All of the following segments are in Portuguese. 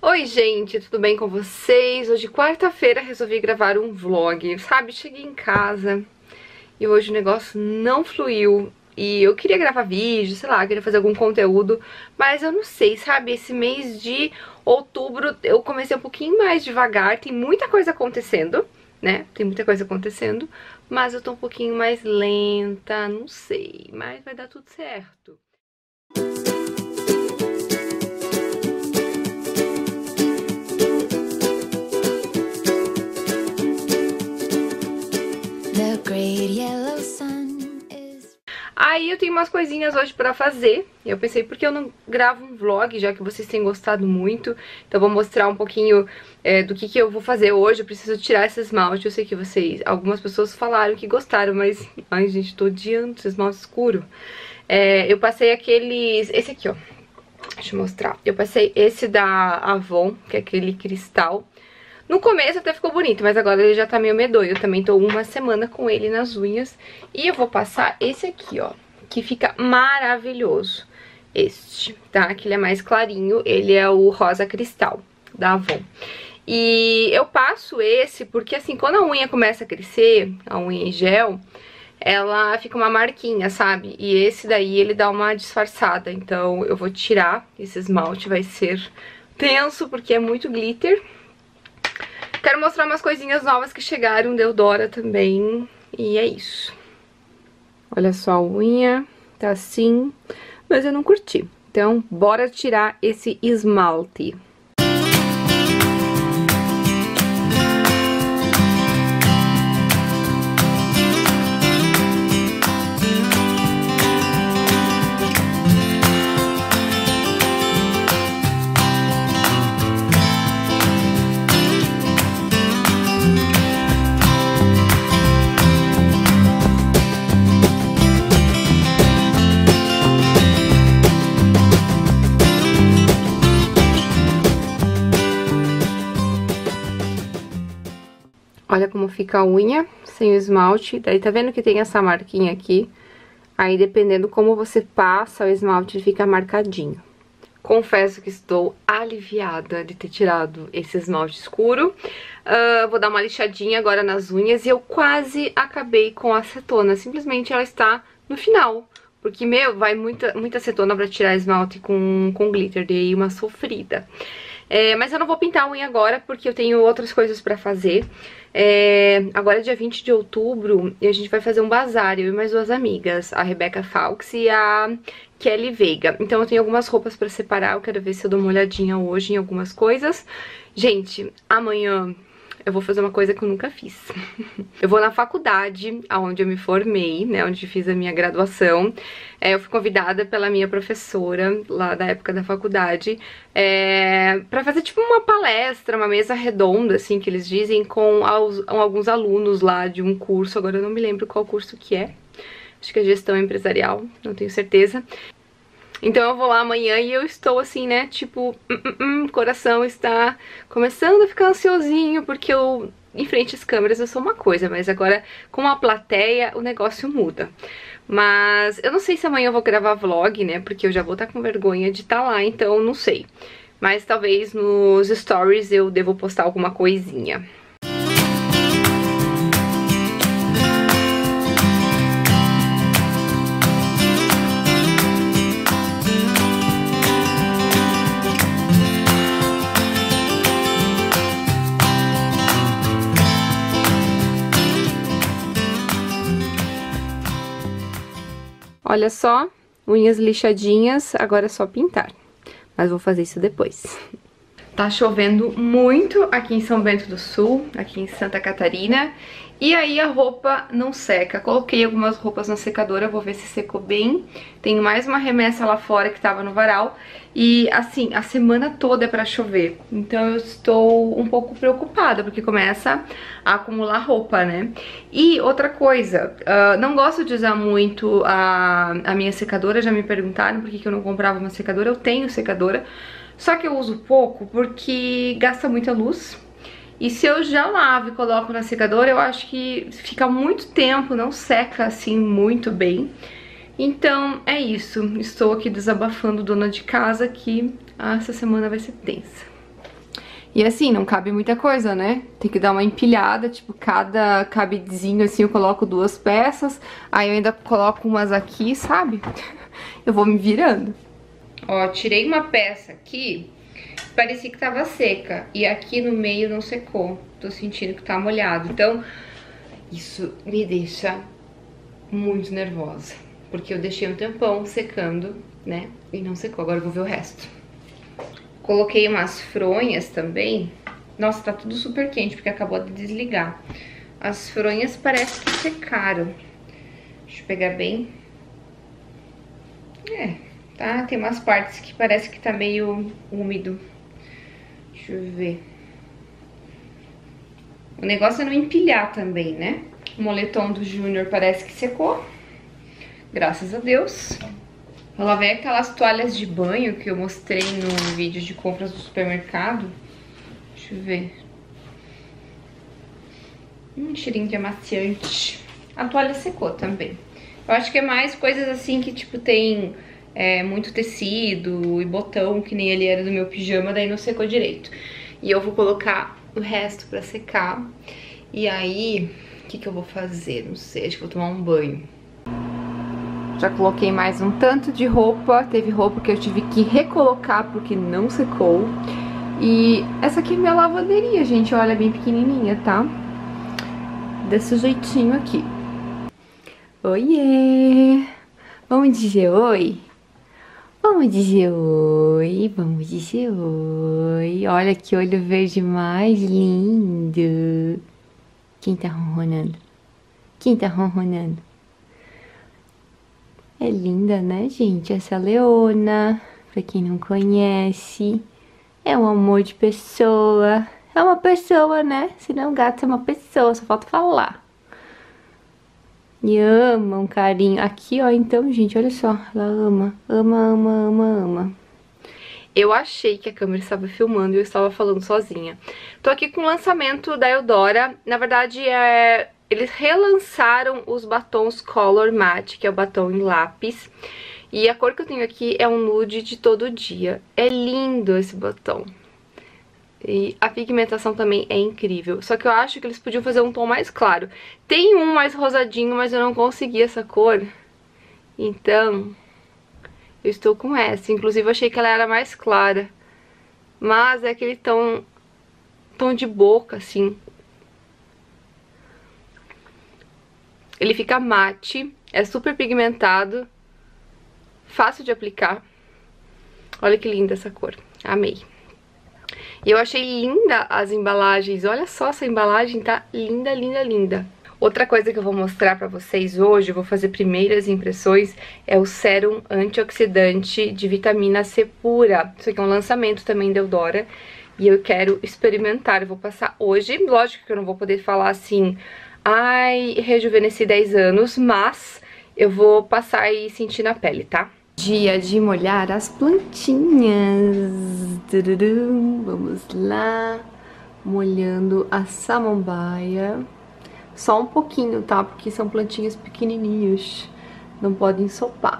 Oi gente, tudo bem com vocês? Hoje quarta-feira resolvi gravar um vlog, sabe? Cheguei em casa e hoje o negócio não fluiu e eu queria gravar vídeo, sei lá, queria fazer algum conteúdo, mas eu não sei, sabe? Esse mês de outubro eu comecei um pouquinho mais devagar, tem muita coisa acontecendo, né? Tem muita coisa acontecendo, mas eu tô um pouquinho mais lenta, não sei, mas vai dar tudo certo. Aí eu tenho umas coisinhas hoje pra fazer. Eu pensei, por que eu não gravo um vlog, já que vocês têm gostado muito. Então vou mostrar um pouquinho do que eu vou fazer hoje. Eu preciso tirar esse esmalte. Eu sei que algumas pessoas falaram que gostaram, mas... Ai, gente, tô odiando esse esmalte escuro. Eu passei aqueles... Esse aqui, ó. Deixa eu mostrar. Eu passei esse da Avon, que é aquele cristal. No começo até ficou bonito, mas agora ele já tá meio medonho. Eu também tô uma semana com ele nas unhas. E eu vou passar esse aqui, ó, que fica maravilhoso. Este, tá? Que ele é mais clarinho. Ele é o rosa cristal da Avon. E eu passo esse porque, assim, quando a unha começa a crescer, a unha em gel, ela fica uma marquinha, sabe? E esse daí, ele dá uma disfarçada. Então eu vou tirar esse esmalte, vai ser tenso porque é muito glitter. Quero mostrar umas coisinhas novas que chegaram da Eudora também. E é isso. Olha só a unha. Tá assim. Mas eu não curti. Então, bora tirar esse esmalte. Olha como fica a unha sem o esmalte. Daí tá vendo que tem essa marquinha aqui? Aí dependendo como você passa o esmalte, fica marcadinho. Confesso que estou aliviada de ter tirado esse esmalte escuro. Vou dar uma lixadinha agora nas unhas e eu quase acabei com a acetona. Simplesmente ela está no final. Porque, meu, vai muita acetona pra tirar esmalte com glitter. Dei uma sofrida. Mas eu não vou pintar a unha agora porque eu tenho outras coisas pra fazer. Agora é dia 20 de outubro e a gente vai fazer um bazar, eu e mais duas amigas, a Rebeca Falks e a Kelly Veiga. Então eu tenho algumas roupas pra separar, eu quero ver se eu dou uma olhadinha hoje em algumas coisas. Gente, amanhã eu vou fazer uma coisa que eu nunca fiz. Eu vou na faculdade, onde eu me formei, né, onde fiz a minha graduação. Eu fui convidada pela minha professora, lá da época da faculdade, pra fazer tipo uma palestra, uma mesa redonda, assim, que eles dizem, com alguns alunos lá de um curso. Agora eu não me lembro qual curso que é. Acho que é gestão empresarial, não tenho certeza. Então eu vou lá amanhã e eu estou assim, né, tipo, coração está começando a ficar ansiosinho, porque eu, em frente às câmeras eu sou uma coisa, mas agora com a plateia o negócio muda. Mas eu não sei se amanhã eu vou gravar vlog, né, porque eu já vou estar com vergonha de estar lá, então não sei. Mas talvez nos stories eu devo postar alguma coisinha. Olha só, unhas lixadinhas, agora é só pintar. Mas vou fazer isso depois. Tá chovendo muito aqui em São Bento do Sul, aqui em Santa Catarina. E aí a roupa não seca. Coloquei algumas roupas na secadora, vou ver se secou bem. Tenho mais uma remessa lá fora que tava no varal. E assim, a semana toda é pra chover. Então eu estou um pouco preocupada, porque começa a acumular roupa, né? E outra coisa, não gosto de usar muito a minha secadora. Já me perguntaram por que eu não comprava uma secadora. Eu tenho secadora, só que eu uso pouco porque gasta muita luz. E se eu já lavo e coloco na secadora, eu acho que fica muito tempo, não seca assim muito bem. Então é isso, estou aqui desabafando, dona de casa, que essa semana vai ser tensa. E assim, não cabe muita coisa, né? Tem que dar uma empilhada, tipo, cada cabidezinho assim eu coloco 2 peças. Aí eu ainda coloco umas aqui, sabe? Eu vou me virando. Ó, tirei uma peça aqui, parecia que tava seca. E aqui no meio não secou. Tô sentindo que tá molhado. Então, isso me deixa muito nervosa. Porque eu deixei um tempão secando, né? E não secou. Agora eu vou ver o resto. Coloquei umas fronhas também. Nossa, tá tudo super quente, porque acabou de desligar. As fronhas parece que secaram. Deixa eu pegar bem. Tá? Tem umas partes que parece que tá meio úmido. Deixa eu ver. O negócio é não empilhar também, né? O moletom do Júnior parece que secou. Graças a Deus. Eu lavei aquelas toalhas de banho que eu mostrei no vídeo de compras do supermercado. Deixa eu ver. Cheirinho de amaciante. A toalha secou também. Eu acho que é mais coisas assim que, tipo, tem muito tecido e botão, que nem ele era do meu pijama, daí não secou direito. E eu vou colocar o resto pra secar. E aí, o que eu vou fazer? Não sei, acho que vou tomar um banho. Já coloquei mais um tanto de roupa. Teve roupa que eu tive que recolocar porque não secou. E essa aqui é minha lavanderia, gente. Olha, é bem pequenininha, tá? Desse jeitinho aqui. Oiê! Vamos dizer oi? Vamos dizer oi, vamos dizer oi. Olha que olho verde mais lindo. Quem tá ronronando? Quem tá ronronando? É linda, né, gente? Essa leona, pra quem não conhece, é um amor de pessoa. É uma pessoa, né? Se não, gato é uma pessoa, só falta falar. E ama um carinho. Aqui, ó, então, gente, olha só. Ela ama, ama, ama, ama, ama. Eu achei que a câmera estava filmando e eu estava falando sozinha. Tô aqui com o lançamento da Eudora. Na verdade, eles relançaram os batons Color Matte, que é o batom em lápis. E a cor que eu tenho aqui é um nude de todo dia. É lindo esse batom. E a pigmentação também é incrível. Só que eu acho que eles podiam fazer um tom mais claro. Tem um mais rosadinho, mas eu não consegui essa cor. Então, eu estou com essa. Inclusive, eu achei que ela era mais clara. Mas é aquele tom de boca, assim. Ele fica mate, é super pigmentado, fácil de aplicar. Olha que linda essa cor, amei. E eu achei linda as embalagens, olha só, essa embalagem tá linda, linda, linda. Outra coisa que eu vou mostrar pra vocês hoje, eu vou fazer primeiras impressões, é o sérum antioxidante de vitamina C pura. Isso aqui é um lançamento também da Eudora e eu quero experimentar, eu vou passar hoje. Lógico que eu não vou poder falar assim, ai, rejuvenesci 10 anos, mas eu vou passar e sentir na pele, tá? Dia de molhar as plantinhas. Vamos lá. Molhando a samambaia. Só um pouquinho, tá? Porque são plantinhas pequenininhas. Não podem ensopar.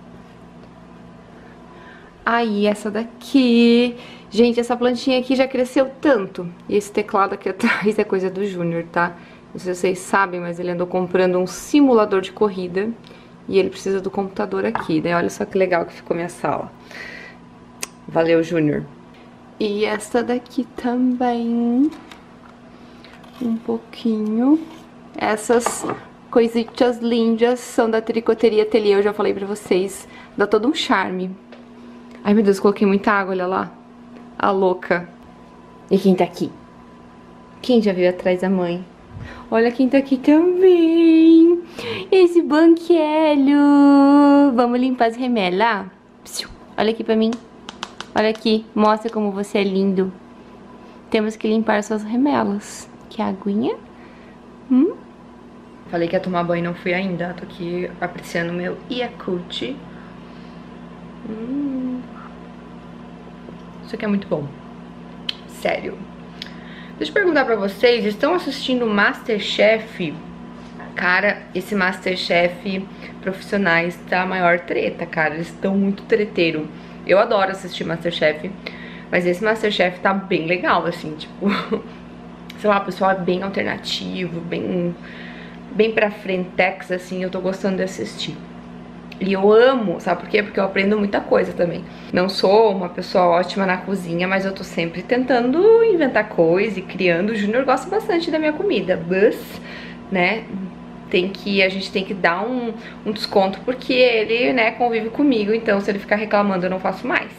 Aí, essa daqui. Gente, essa plantinha aqui já cresceu tanto. E esse teclado aqui atrás é coisa do Júnior, tá? Não sei se vocês sabem, mas ele andou comprando um simulador de corrida. E ele precisa do computador aqui. Daí olha só que legal que ficou minha sala. Valeu, Júnior. E essa daqui também. Um pouquinho. Essas coisitas lindas são da Tricoteria Ateliê. Eu já falei pra vocês. Dá todo um charme. Ai, meu Deus, coloquei muita água, olha lá. A louca. E quem tá aqui? Quem já veio atrás da mãe? Olha quem tá aqui também. Esse banquelho. Vamos limpar as remelas? Olha aqui pra mim. Olha aqui. Mostra como você é lindo. Temos que limpar suas remelas. Que aguinha? Falei que ia tomar banho e não fui ainda. Tô aqui apreciando o meu Yakult. Isso aqui é muito bom. Sério. Deixa eu perguntar pra vocês, estão assistindo MasterChef? Cara, esse MasterChef profissionais tá a maior treta, cara. Eles estão muito treteiro. Eu adoro assistir MasterChef. Mas esse MasterChef tá bem legal, assim, tipo... sei lá, o pessoal é bem alternativo, bem pra frentex, assim, eu tô gostando de assistir. E eu amo, sabe por quê? Porque eu aprendo muita coisa também. Não sou uma pessoa ótima na cozinha, mas eu tô sempre tentando inventar coisa e criando. O Júnior gosta bastante da minha comida, mas, né, a gente tem que dar um desconto porque ele, né, convive comigo, então se ele ficar reclamando eu não faço mais.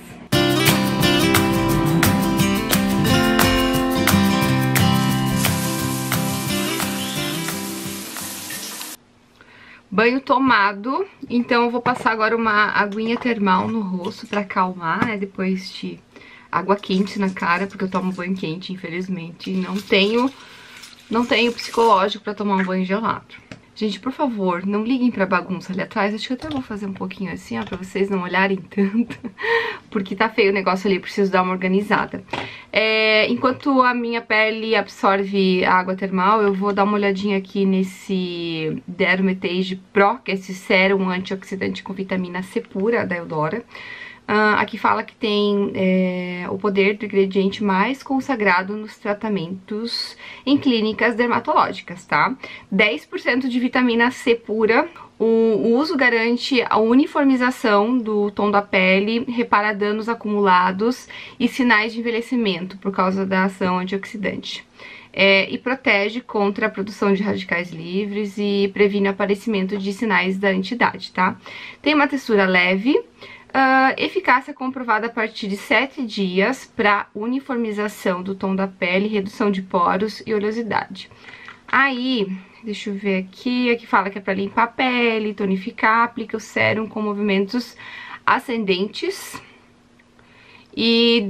Banho tomado, então eu vou passar agora uma aguinha termal no rosto pra acalmar, né, depois de água quente na cara, porque eu tomo banho quente, infelizmente, e não tenho psicológico pra tomar um banho gelado. Gente, por favor, não liguem pra bagunça ali atrás, acho que eu até vou fazer um pouquinho assim, ó, pra vocês não olharem tanto, porque tá feio o negócio ali, eu preciso dar uma organizada. Enquanto a minha pele absorve a água termal, eu vou dar uma olhadinha aqui nesse Dermatage Pro, que é esse sérum antioxidante com vitamina C pura da Eudora. Aqui fala que tem o poder do ingrediente mais consagrado nos tratamentos em clínicas dermatológicas, tá? 10% de vitamina C pura. O uso garante a uniformização do tom da pele, repara danos acumulados e sinais de envelhecimento por causa da ação antioxidante. E protege contra a produção de radicais livres e previne o aparecimento de sinais da entidade, tá? Tem uma textura leve, eficácia comprovada a partir de 7 dias para uniformização do tom da pele, redução de poros e oleosidade. Aí, deixa eu ver aqui fala que é para limpar a pele, tonificar, aplica o sérum com movimentos ascendentes e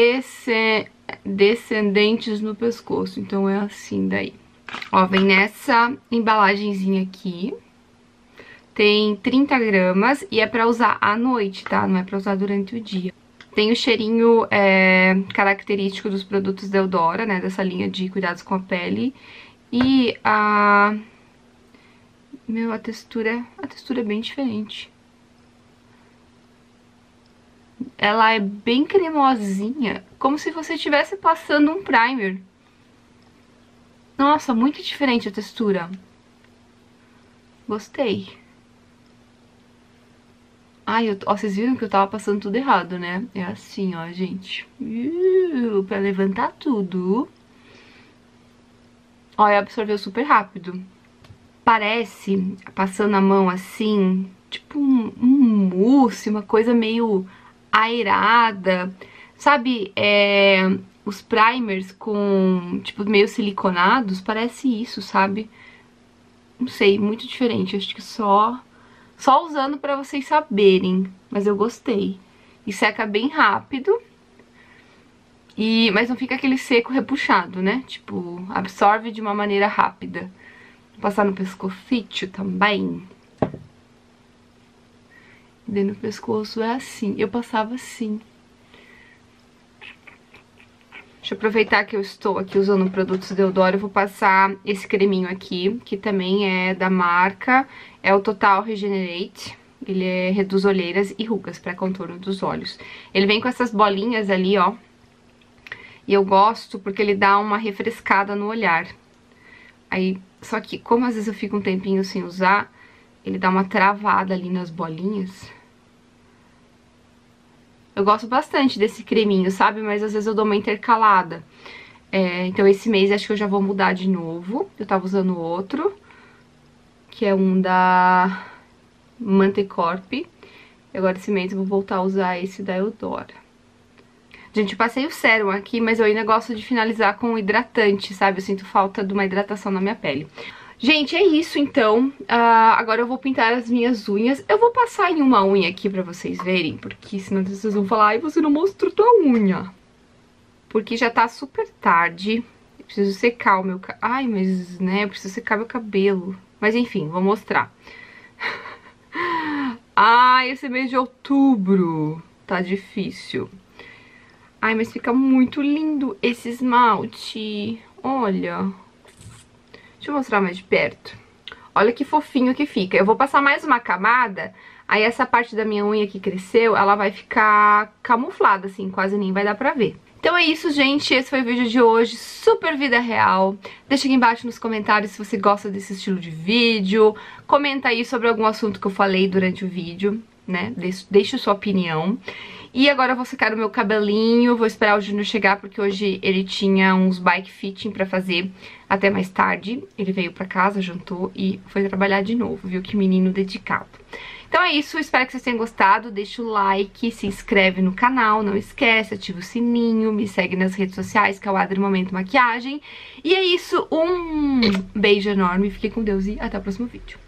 descendentes no pescoço, então é assim daí. Ó, vem nessa embalagenzinha aqui. Tem 30 gramas e é pra usar à noite, tá? Não é pra usar durante o dia. Tem o cheirinho característico dos produtos da Eudora, né? Dessa linha de cuidados com a pele. E a textura é bem diferente. Ela é bem cremosinha, como se você estivesse passando um primer. Nossa, muito diferente a textura. Gostei. Ai, vocês viram que eu tava passando tudo errado, né? É assim, ó, gente. Pra levantar tudo. Ó, absorveu super rápido. Parece, passando a mão assim, tipo um mousse, uma coisa meio aerada. Sabe, os primers com, tipo, meio siliconados, parece isso, sabe? Não sei, muito diferente. Acho que só usando pra vocês saberem, mas eu gostei. E seca bem rápido, mas não fica aquele seco repuxado, né? Tipo, absorve de uma maneira rápida. Vou passar no pescofício também. E no pescoço é assim, eu passava assim. Deixa eu aproveitar que eu estou aqui usando produtos da Eudora, eu vou passar esse creminho aqui, que também é da marca, é o Total Regenerate. Ele reduz olheiras e rugas para contorno dos olhos. Ele vem com essas bolinhas ali, ó. E eu gosto porque ele dá uma refrescada no olhar. Aí, só que como às vezes eu fico um tempinho sem usar, ele dá uma travada ali nas bolinhas. Eu gosto bastante desse creminho, sabe? Mas às vezes eu dou uma intercalada. Então esse mês acho que eu já vou mudar de novo. Eu tava usando outro, que é um da Mantecorp. E agora esse mês eu vou voltar a usar esse da Eudora. Gente, eu passei o sérum aqui, mas eu ainda gosto de finalizar com hidratante, sabe? Eu sinto falta de uma hidratação na minha pele. Gente, é isso então. Agora eu vou pintar as minhas unhas. Eu vou passar em uma unha aqui pra vocês verem, porque senão vocês vão falar, ai, você não mostrou tua unha. Porque já tá super tarde. Eu preciso secar o meu cabelo. Ai, mas, né, eu preciso secar meu cabelo. Mas enfim, vou mostrar. Ai, esse mês de outubro tá difícil. Ai, mas fica muito lindo esse esmalte. Olha. Deixa eu mostrar mais de perto. Olha que fofinho que fica. Eu vou passar mais uma camada, Aí essa parte da minha unha que cresceu, ela vai ficar camuflada, assim, quase nem vai dar pra ver. Então é isso, gente, esse foi o vídeo de hoje, super vida real. Deixa aqui embaixo nos comentários se você gosta desse estilo de vídeo. Comenta aí sobre algum assunto que eu falei durante o vídeo, né? Deixa sua opinião. E agora eu vou secar o meu cabelinho, vou esperar o Júnior chegar, porque hoje ele tinha uns bike fitting pra fazer até mais tarde. Ele veio pra casa, jantou e foi trabalhar de novo, viu? Que menino dedicado. Então é isso, espero que vocês tenham gostado, deixa o like, se inscreve no canal, não esquece, ativa o sininho, me segue nas redes sociais, que é o Adri Momento Maquiagem. E é isso, um beijo enorme, fiquem com Deus e até o próximo vídeo.